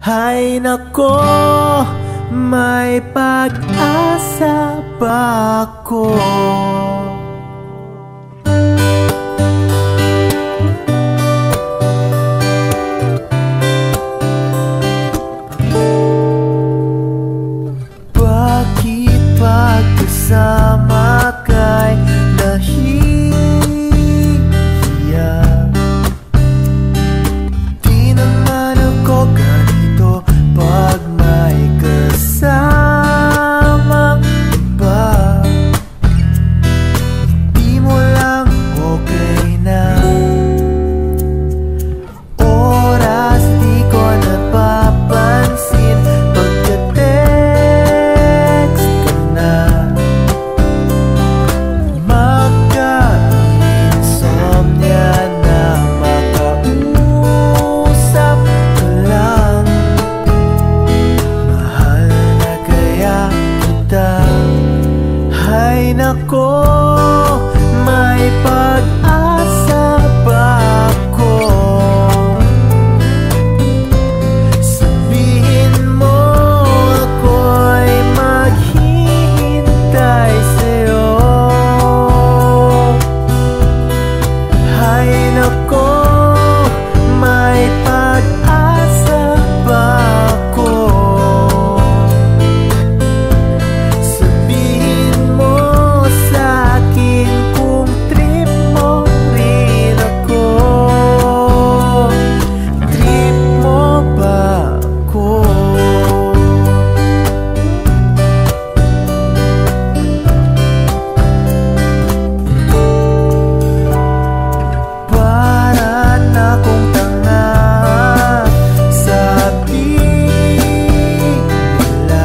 Hay nako, may pag-asa ba ako? Bakit pagkasama kay nahihiya? Di naman ako ganito pag may kasamang iba. Di mo lang okay na. Oras di ko napapansin pagka-text ka na. Magka-insomnia na makausap ka lang. Mahal na kaya kita. Hay nako, may pag-asa ba ako? Sabihin mo ako'y maghihintay sa'yo. Hay nako, may pag-asa ba ako? Sabihin mo sa'kin kung trip mo rin ako. Trip mo ba ako? Para na kung tanga, sabi nila.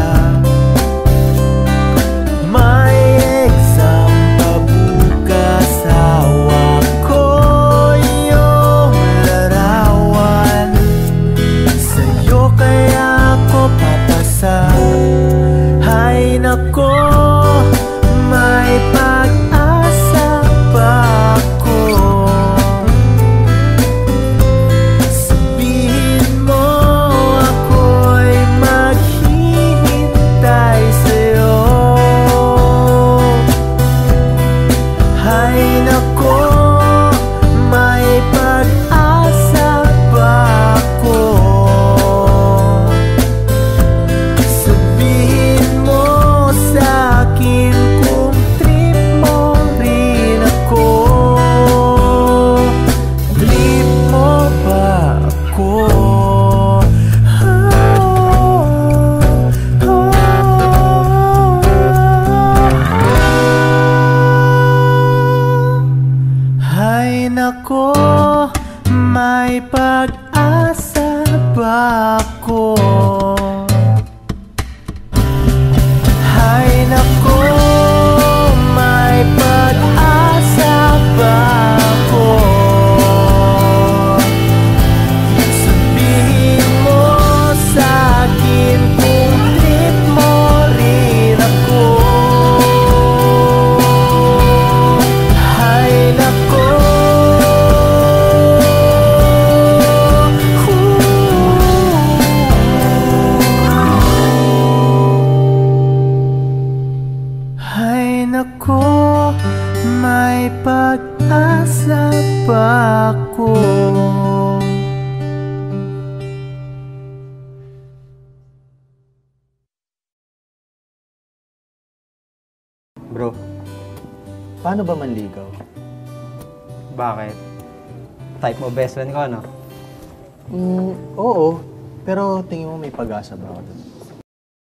May exam pa bukas, hawak ko yung larawan. Sa'yo kaya ako papasa. Hay nako, may pag-asa ba ako? Sabihin mo ako'y maghihintay sa'yo. Hay nako, may pag-asa ba ako? Sabihin mo sa'kin kung trip mo rin ako. Trip mo ba ako? Hay nako, may pag-asa ba ako? Hay nako, may pag-asa ba ako? Sabihin mo sa'kin kung trip mo rin ako. Hay nako, hay nako, may pag-asa ba ako? Bro, paano ba manligaw? Bakit? Type mo best friend ko, ano? Oo, pero tingin mo may pag-asa ba ako dun?